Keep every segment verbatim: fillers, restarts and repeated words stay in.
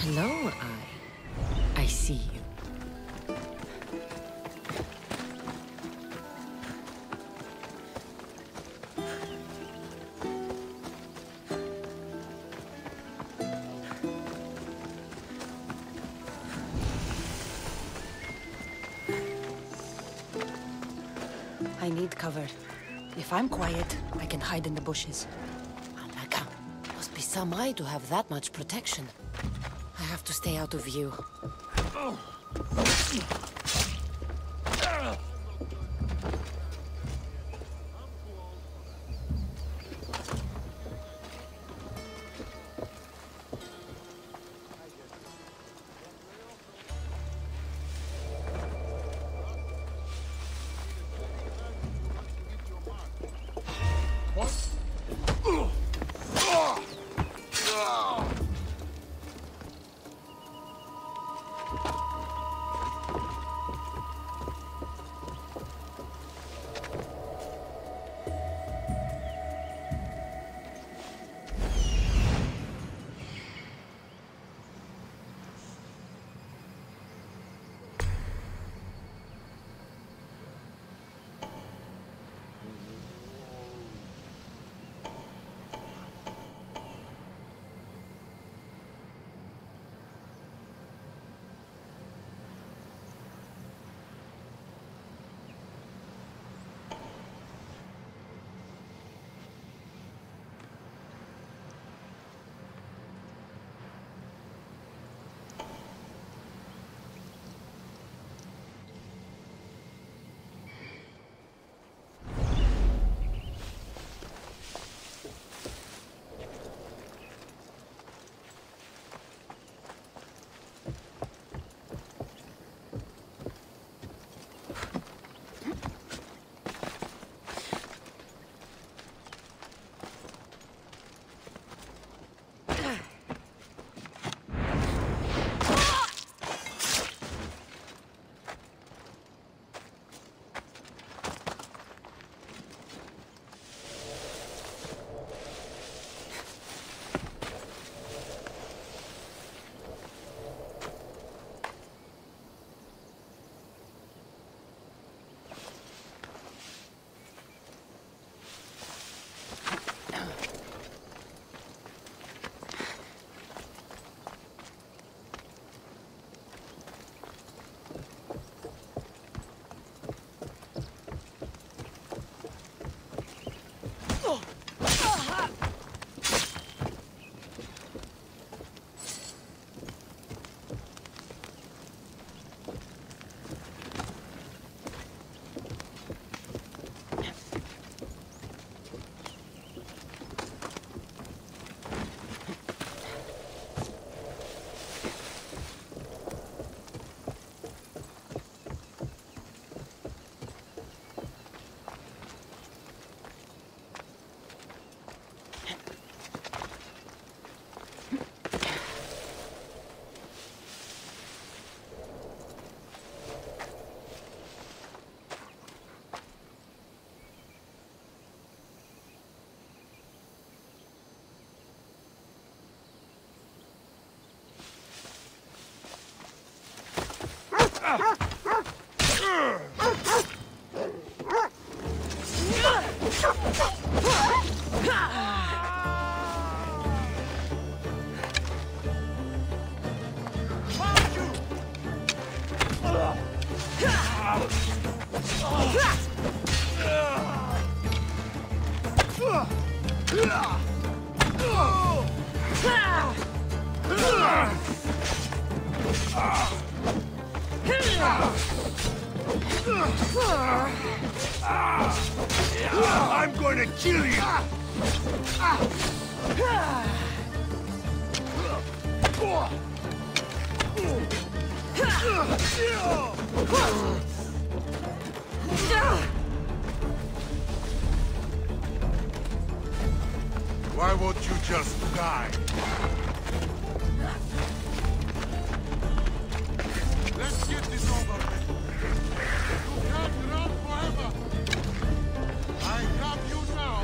Hello, I. I see you. I need cover. If I'm quiet, I can hide in the bushes. Oh my god. Must be some eye to have that much protection. I have to stay out of view. I'm going to kill you! Why won't you just die? Let's get this over with. You can't run forever. I have you now.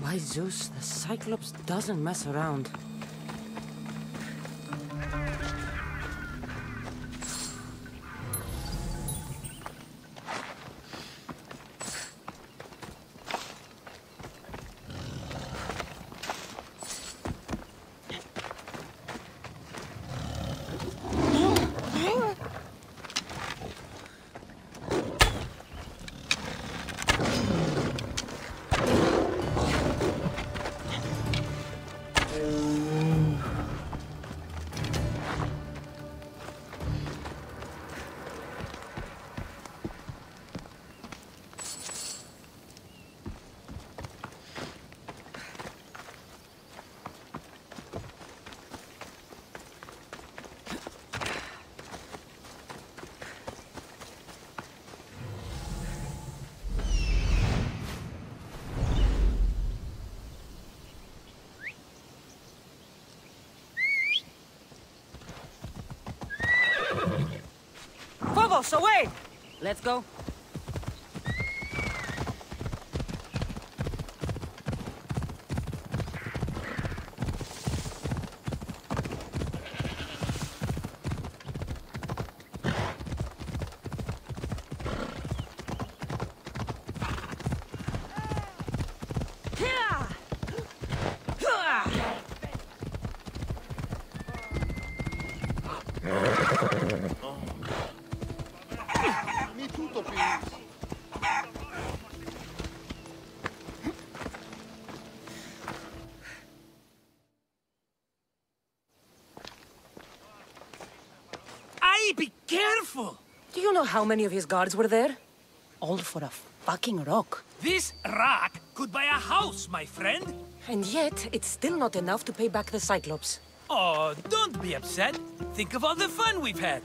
By Zeus, the Cyclops doesn't mess around. Phobos, away! Let's go. Mi tutto, please. Aye, be careful! Do you know how many of his guards were there? All for a fucking rock. This rock could buy a house, my friend. And yet, it's still not enough to pay back the Cyclops. Oh, don't be upset. Think of all the fun we've had.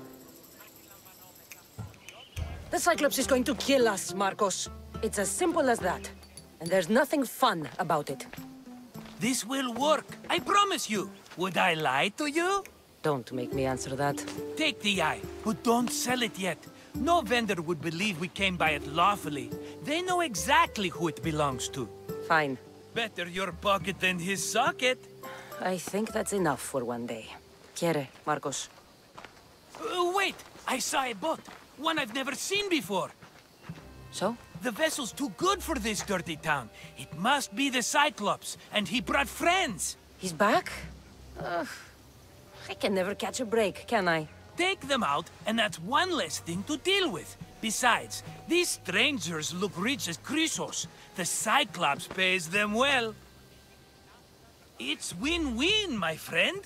The Cyclops is going to kill us, Marcos. It's as simple as that. And there's nothing fun about it. This will work, I promise you. Would I lie to you? Don't make me answer that. Take the eye, but don't sell it yet. No vendor would believe we came by it lawfully. They know exactly who it belongs to. Fine. Better your pocket than his socket. I think that's enough for one day. Quiere, Marcos. Uh, wait! I saw a boat. One I've never seen before. So? The vessel's too good for this dirty town. It must be the Cyclops, and he brought friends. He's back? Ugh. I can never catch a break, can I? Take them out, and that's one less thing to deal with. Besides, these strangers look rich as Chrysos. The Cyclops pays them well. It's win-win, my friend.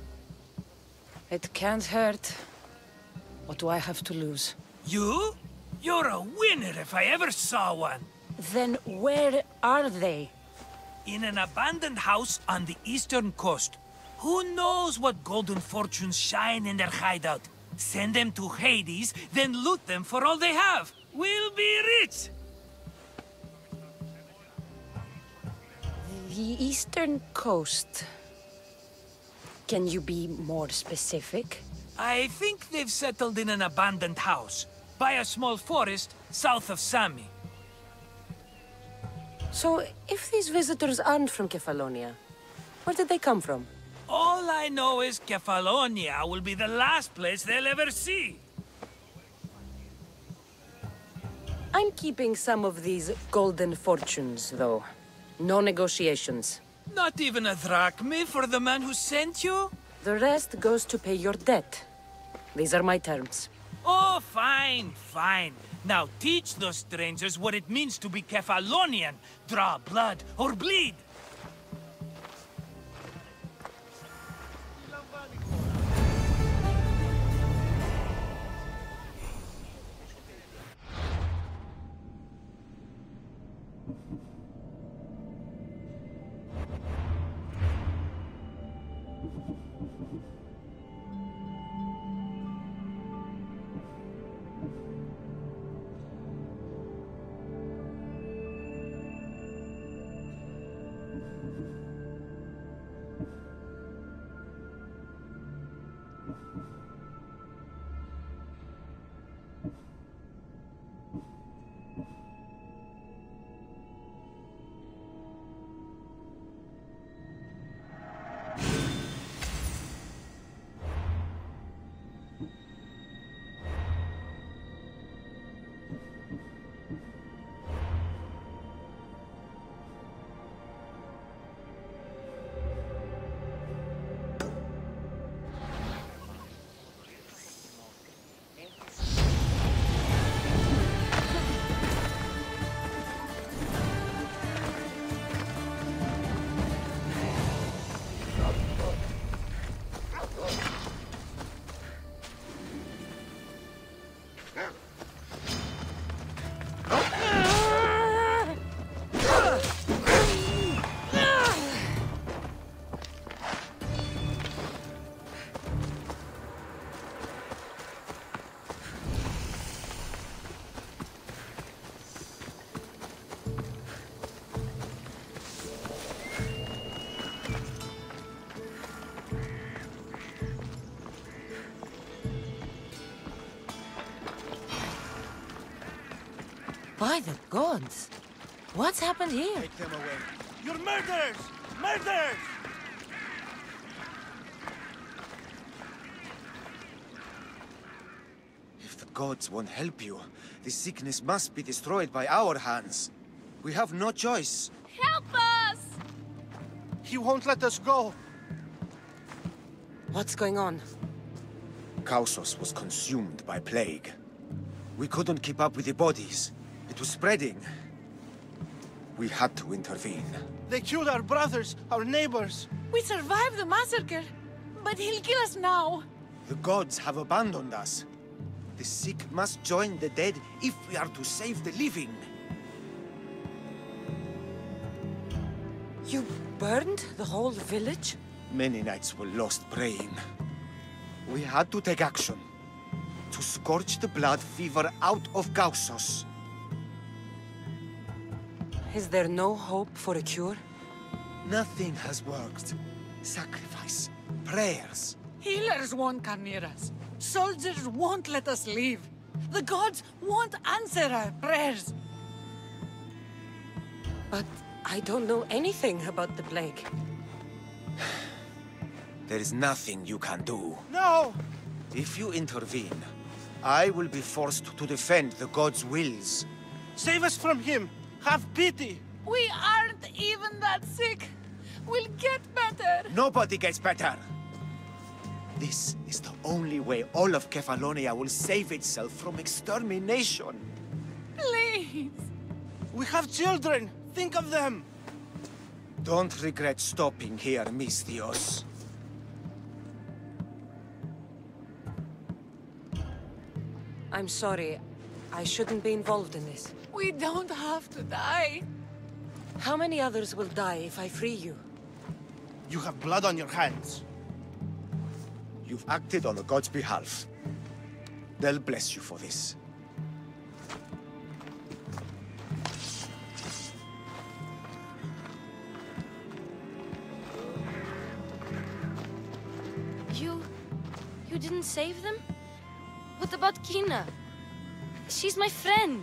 It can't hurt. What do I have to lose? You? You're a winner if I ever saw one. Then where are they? In an abandoned house on the eastern coast. Who knows what golden fortunes shine in their hideout? Send them to Hades, then loot them for all they have. We'll be rich! The eastern coast. Can you be more specific? I think they've settled in an abandoned house, by a small forest south of Sami. So, if these visitors aren't from Kefalonia, where did they come from? All I know is Kefalonia will be the last place they'll ever see. I'm keeping some of these golden fortunes, though. No negotiations. Not even a drachma for the man who sent you? The rest goes to pay your debt. These are my terms. Oh, fine, fine. Now teach those strangers what it means to be Kefalonian. Draw blood or bleed. By the gods! What's happened here? Take them away. You're murderers! Murderers! If the gods won't help you, this sickness must be destroyed by our hands. We have no choice. Help us! He won't let us go. What's going on? Kausos was consumed by plague. We couldn't keep up with the bodies. It was spreading. We had to intervene. They killed our brothers, our neighbors. We survived the massacre, but he'll kill us now. The gods have abandoned us. The sick must join the dead if we are to save the living. You burned the whole village? Many nights were lost praying. We had to take action. To scorch the blood fever out of Kausos. Is there no hope for a cure? Nothing has worked. Sacrifice, prayers. Healers won't come near us. Soldiers won't let us leave. The gods won't answer our prayers. But I don't know anything about the plague. There is nothing you can do. No! If you intervene, I will be forced to defend the gods' wills. Save us from him! Have pity! We aren't even that sick. We'll get better. Nobody gets better! This is the only way all of Kefalonia will save itself from extermination. Please. We have children! Think of them! Don't regret stopping here, Misthios. I'm sorry. I shouldn't be involved in this. We don't have to die. How many others will die if I free you? You have blood on your hands. You've acted on the gods' behalf. They'll bless you for this. You... you didn't save them? What about Kina? She's my friend.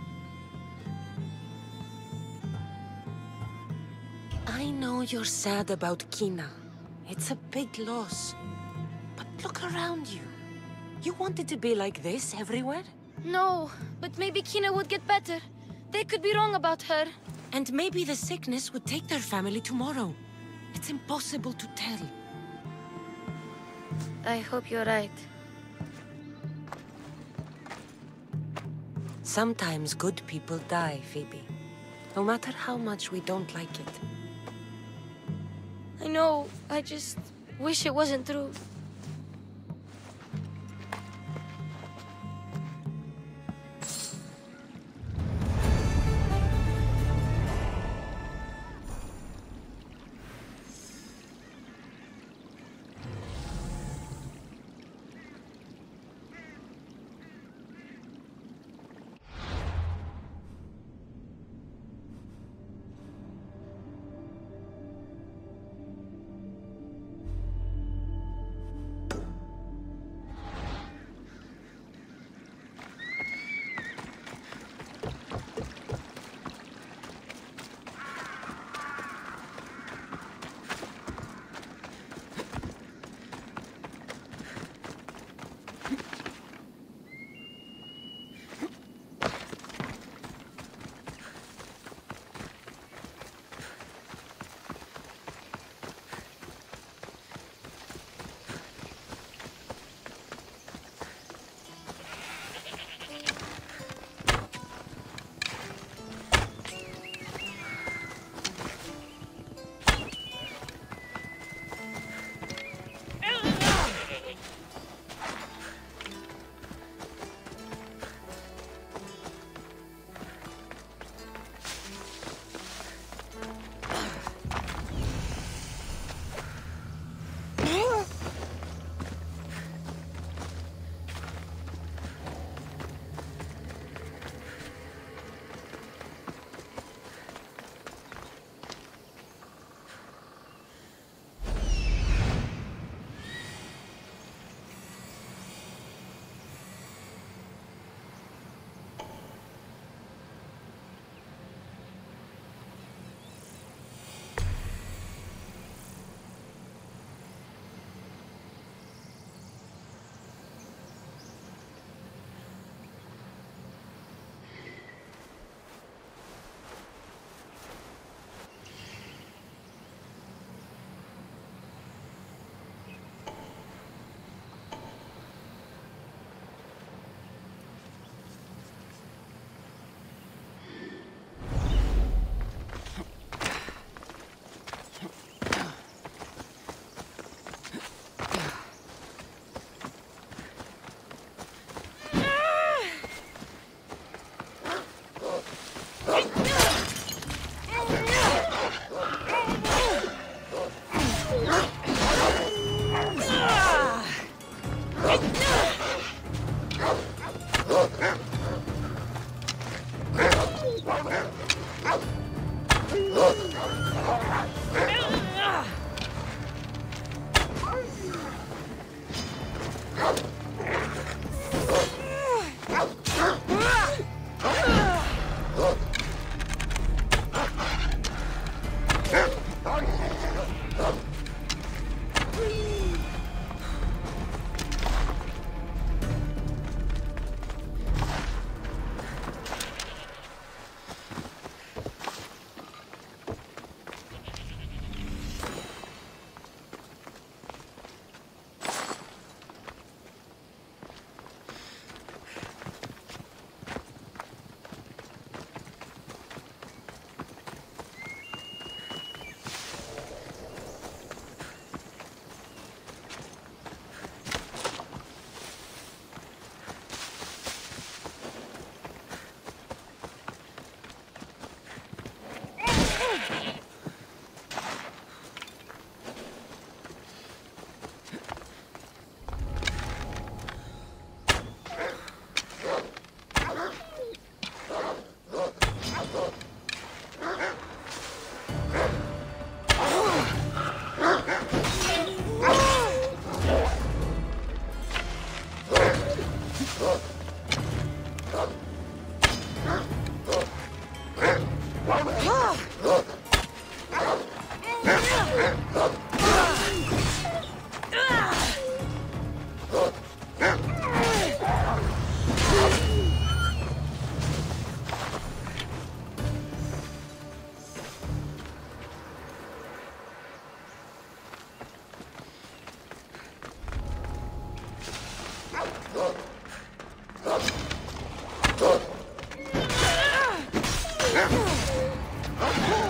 I know you're sad about Kina. It's a big loss. But look around you. You wanted to be like this everywhere? No, but maybe Kina would get better. They could be wrong about her. And maybe the sickness would take their family tomorrow. It's impossible to tell. I hope you're right. Sometimes good people die, Phoebe. No matter how much we don't like it. I know, I just wish it wasn't true. Ah!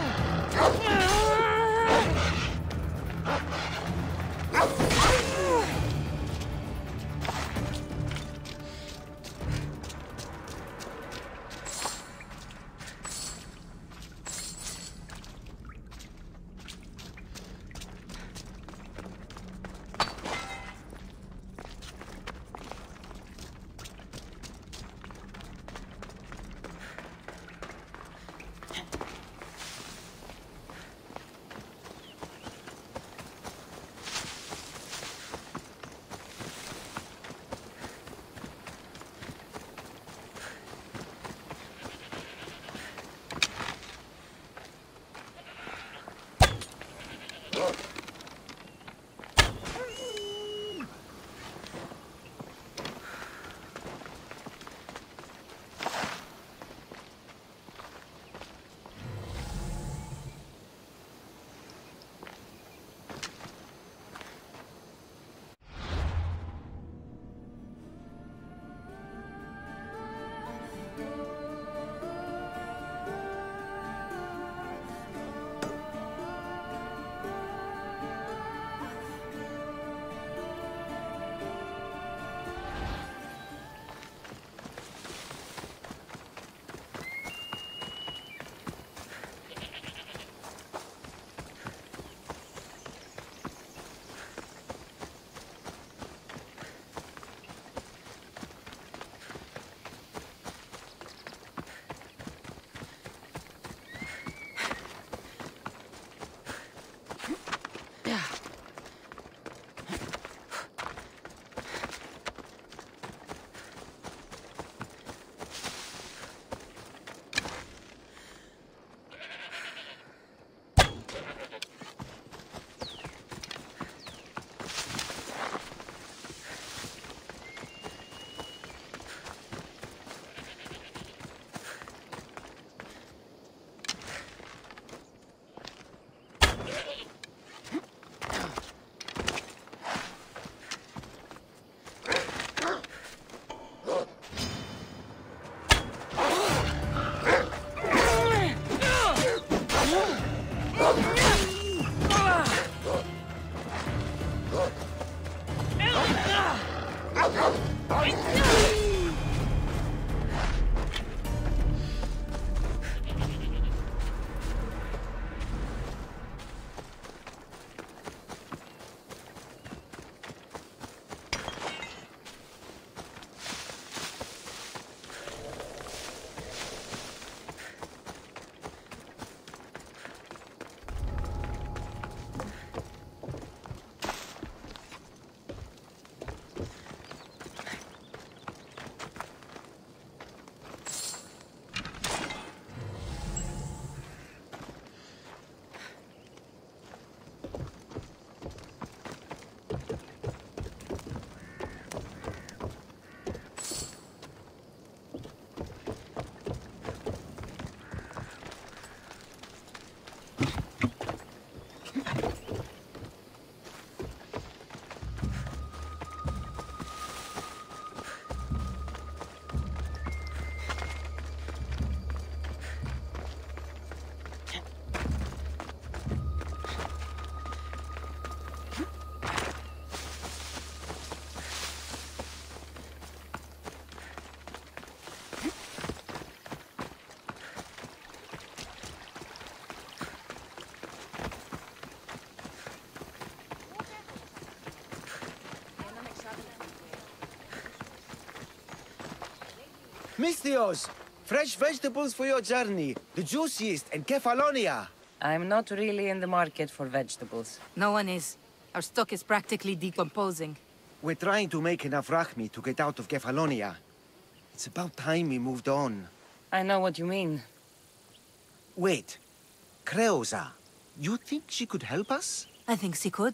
Misthios! Fresh vegetables for your journey. The juiciest in Kefalonia. I'm not really in the market for vegetables. No one is. Our stock is practically decomposing. We're trying to make enough Rachmi to get out of Kefalonia. It's about time we moved on. I know what you mean. Wait. Creosa. You think she could help us? I think she could.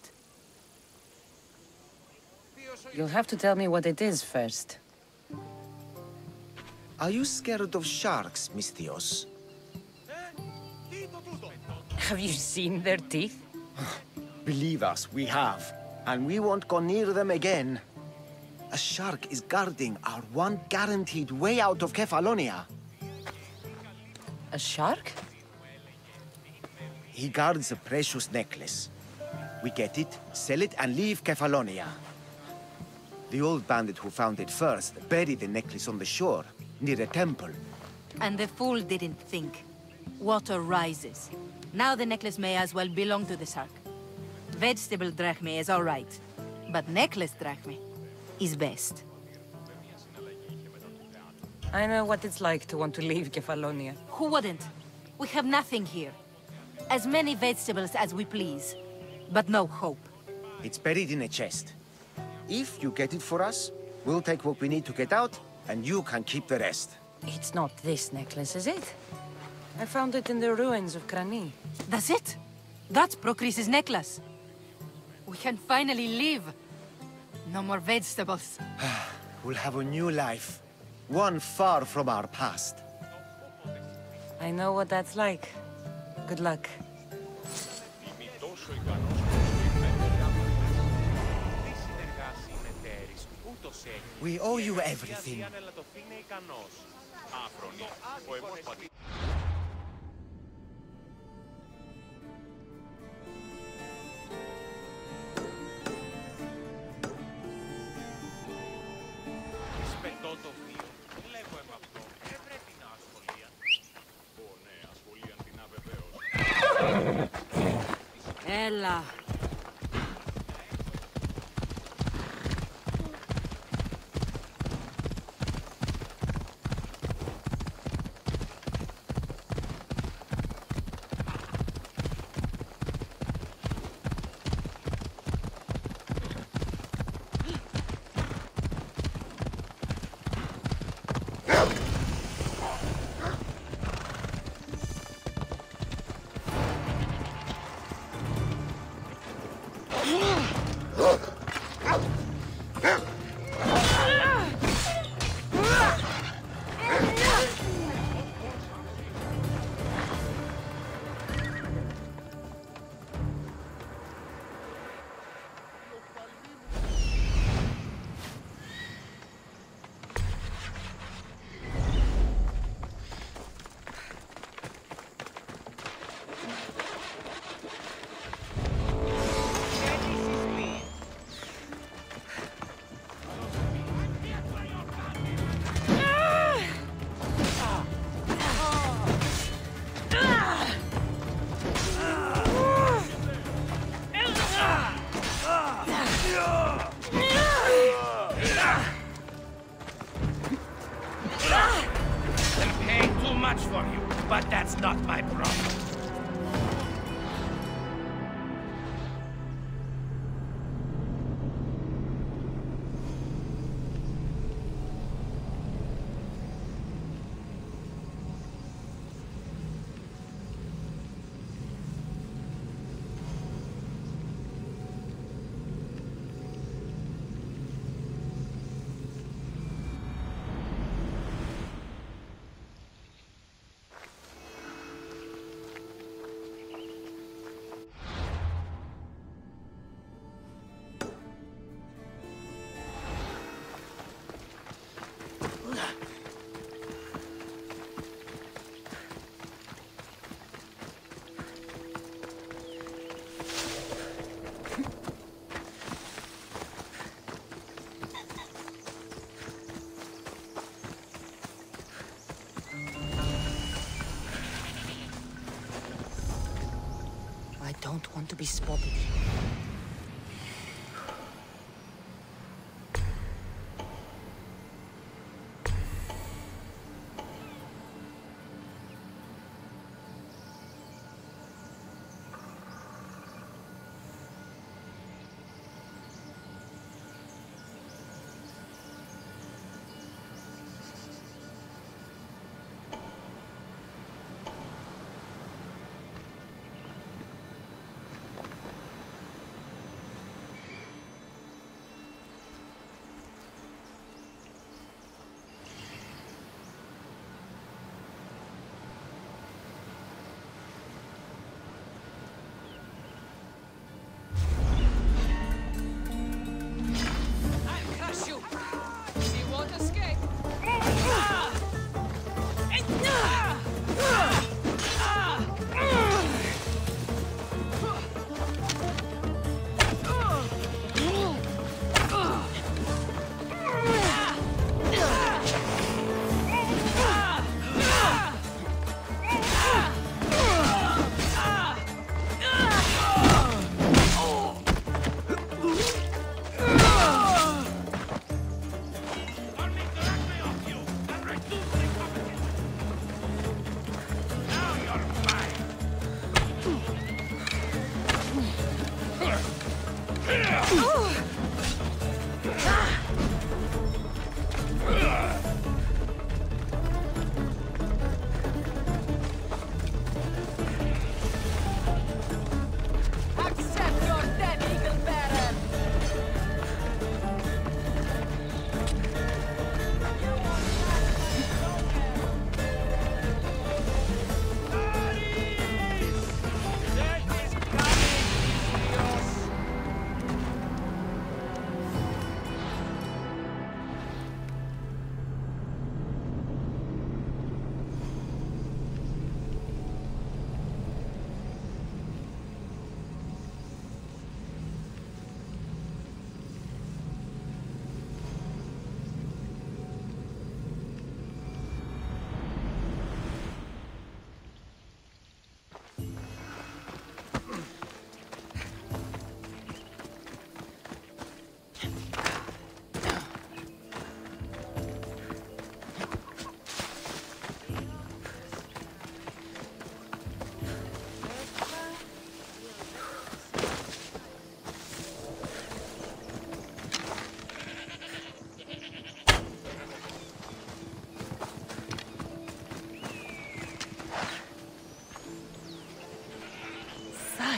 You'll have to tell me what it is first. Are you scared of sharks, Misthios? Have you seen their teeth? Believe us, we have. And we won't go near them again. A shark is guarding our one guaranteed way out of Kefalonia. A shark? He guards a precious necklace. We get it, sell it, and leave Kefalonia. The old bandit who found it first buried the necklace on the shore, near a temple. And the fool didn't think. Water rises. Now the necklace may as well belong to the shark. Vegetable drachme is all right, but necklace drachme is best. I know what it's like to want to leave Kefalonia. Who wouldn't? We have nothing here. As many vegetables as we please, but no hope. It's buried in a chest. If you get it for us, we'll take what we need to get out, and you can keep the rest. It's not this necklace, is it? I found it in the ruins of Krani. That's it? That's Procris's necklace. We can finally leave. No more vegetables. We'll have a new life. One far from our past. I know what that's like. Good luck. We owe you everything. Ella. But that's not my problem. I don't want to be spotted.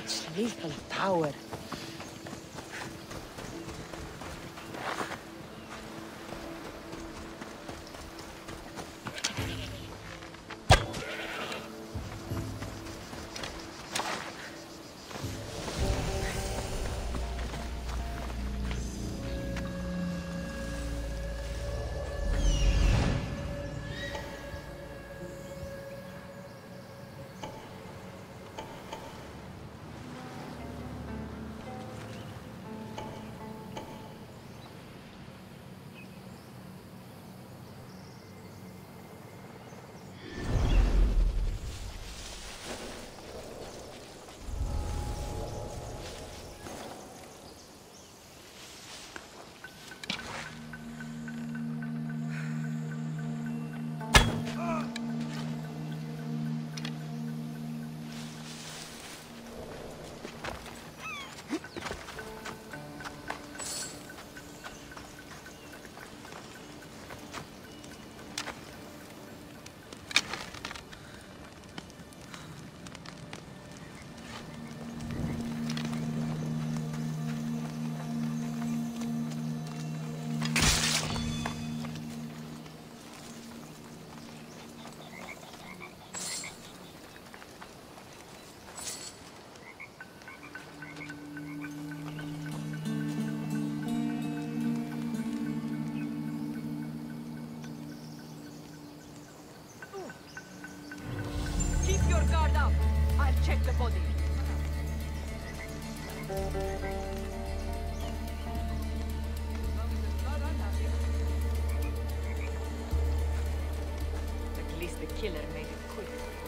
Such lethal power. Guard up. I'll check the body. At least the killer made it quick.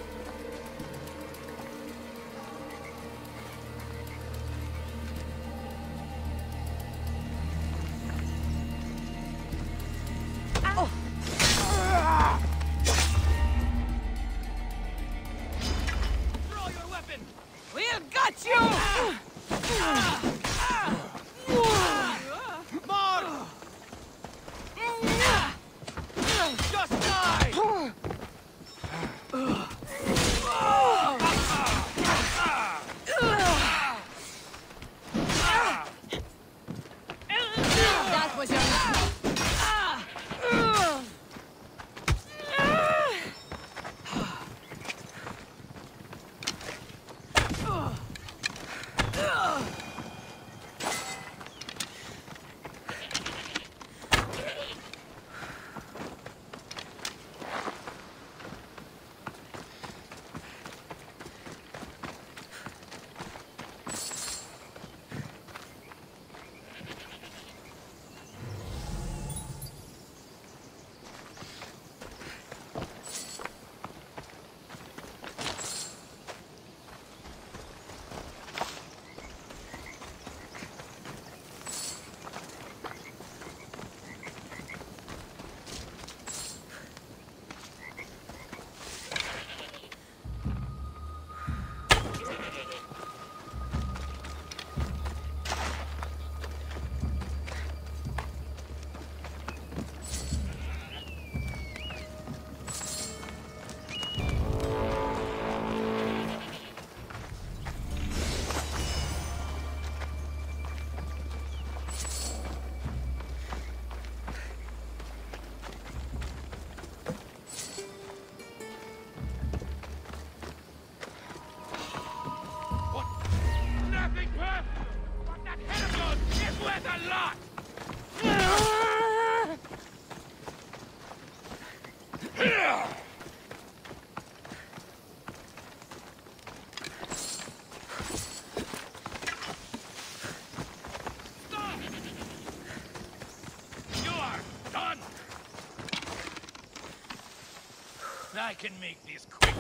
I can make this quick.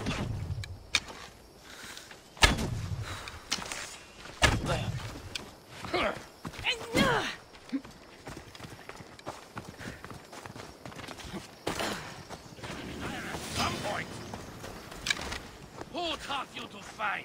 At some point, who taught you to fight?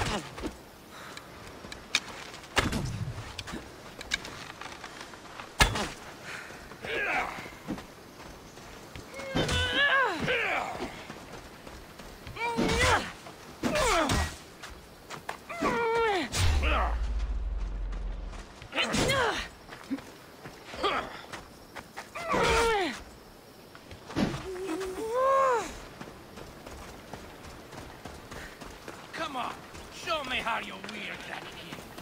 Come on, show me how you wield that key.